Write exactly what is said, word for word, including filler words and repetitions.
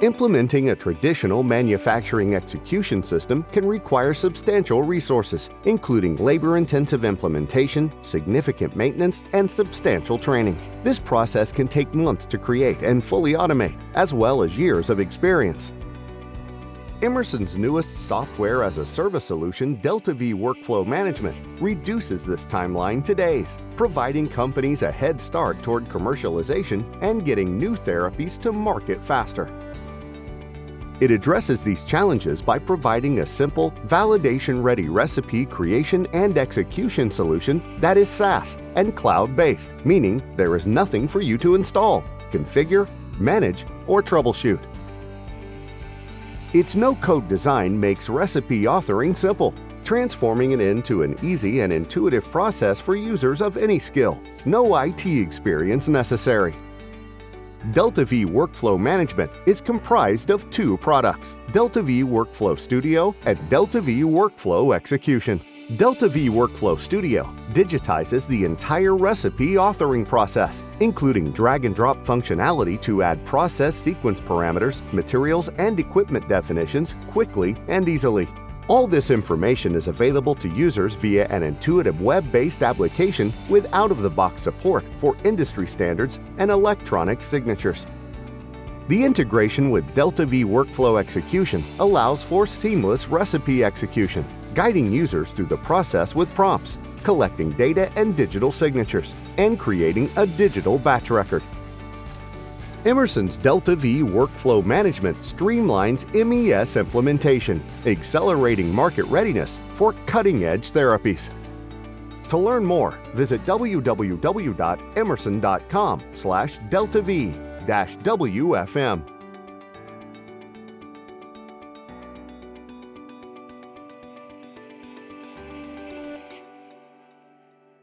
Implementing a traditional manufacturing execution system can require substantial resources, including labor-intensive implementation, significant maintenance, and substantial training. This process can take months to create and fully automate, as well as years of experience. Emerson's newest software-as-a-service solution, DeltaV Workflow Management, reduces this timeline to days, providing companies a head start toward commercialization and getting new therapies to market faster. It addresses these challenges by providing a simple, validation-ready recipe creation and execution solution that is SaaS and cloud-based, meaning there is nothing for you to install, configure, manage, or troubleshoot. Its no-code design makes recipe authoring simple, transforming it into an easy and intuitive process for users of any skill. No I T experience necessary. DeltaV Workflow Management is comprised of two products, DeltaV Workflow Studio and DeltaV Workflow Execution. DeltaV Workflow Studio digitizes the entire recipe authoring process, including drag-and-drop functionality to add process sequence parameters, materials, and equipment definitions quickly and easily. All this information is available to users via an intuitive web-based application with out-of-the-box support for industry standards and electronic signatures. The integration with DeltaV Workflow Execution allows for seamless recipe execution, guiding users through the process with prompts, collecting data and digital signatures, and creating a digital batch record. Emerson's DeltaV Workflow Management streamlines M E S implementation, accelerating market readiness for cutting-edge therapies. To learn more, visit w w w dot emerson dot com slash delta v dash w f m.